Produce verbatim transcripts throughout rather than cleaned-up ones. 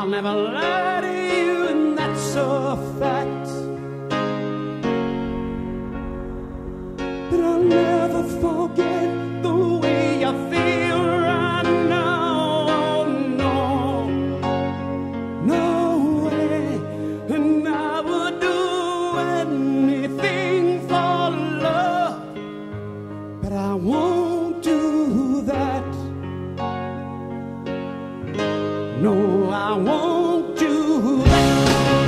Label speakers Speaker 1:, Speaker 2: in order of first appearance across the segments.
Speaker 1: I'll never lie to you, and that's a fact. But I'll never forget the way I feel right now. No, no way. And I would do anything for love, but I won't do that. No, I won't do that.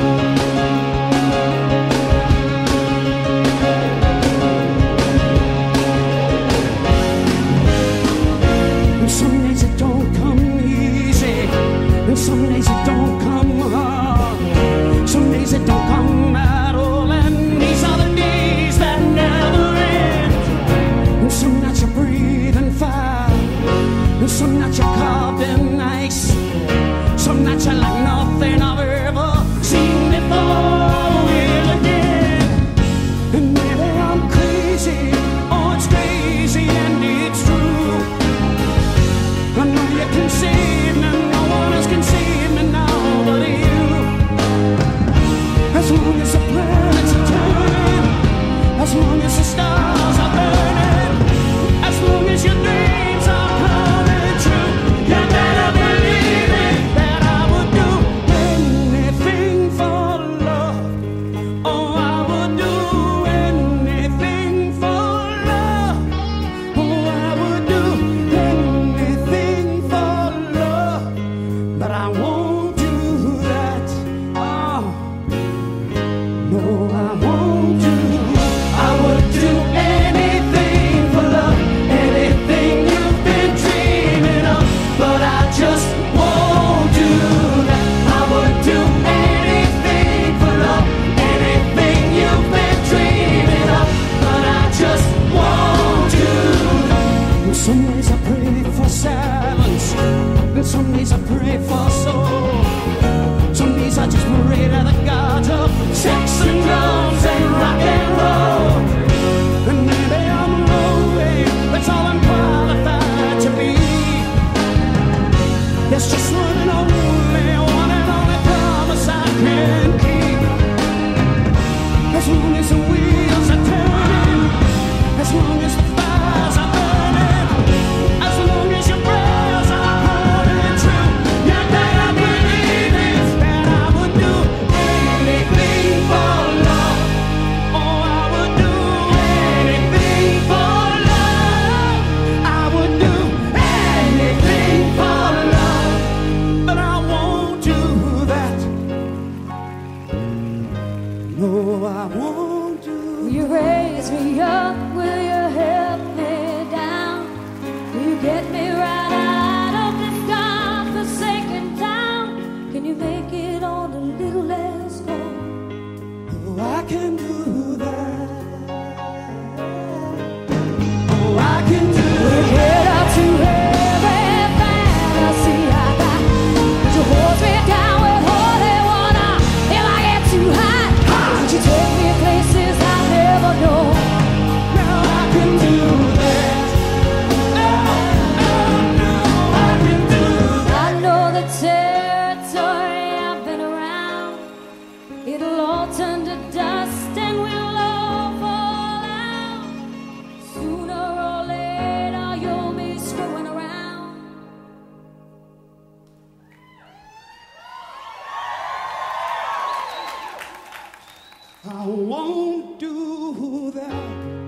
Speaker 1: And some days it don't come easy, and some days it don't come hard. Some days it don't come at all, and these are the days that never end. And some nights you're breathing fire, and some nights you're carved in ice. Some nights are like nothing I've ever seen before. Will again, and maybe I'm crazy, oh it's crazy and it's true. I know you can save me, no one else can save me now but you. As long as the planets are turning, as long as the stars are burning, as long as your dreams are coming true, you better believe it. Some days I pray for soul. Some days I just pray to the gods of sex and drums and rock and roll. And maybe I'm lonely, that's all I'm qualified to be. There's just one and only, one and only promise I can keep. As long as the wheels are turning, as long as the fires are burning, as long as your prayers are I won't do that.